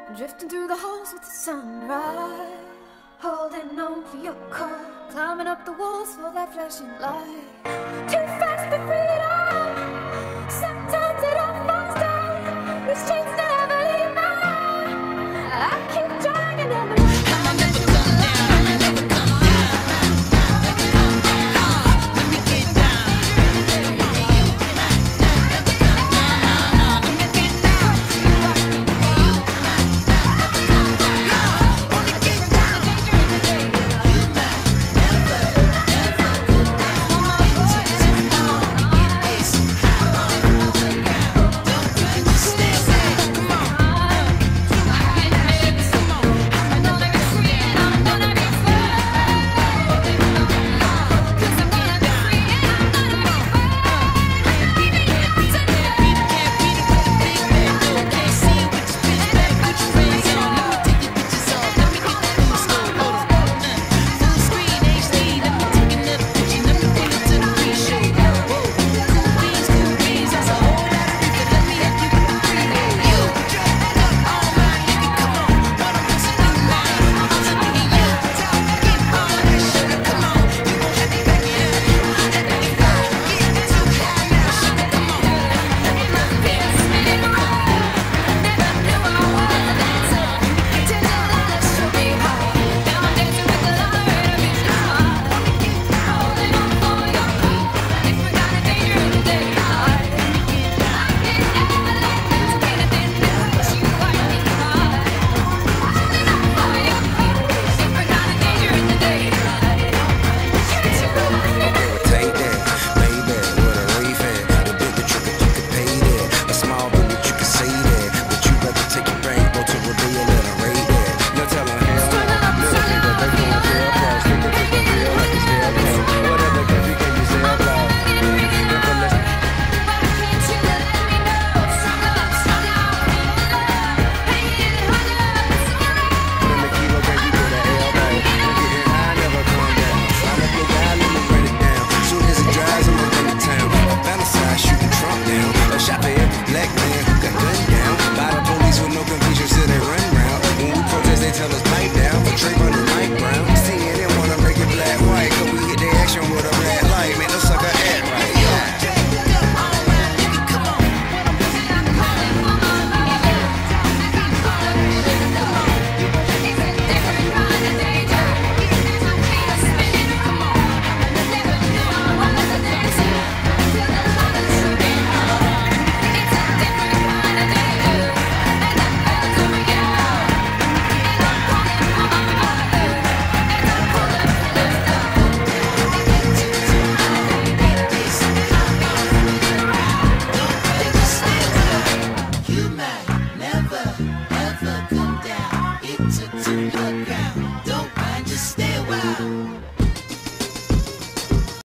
Drifting through the halls with the sunrise, holding on for your call, climbing up the walls for that flashing light. Too fast for freedom, sometimes it all falls down. These chains never leave my mind. I keep trying and never ever come down. It took too long.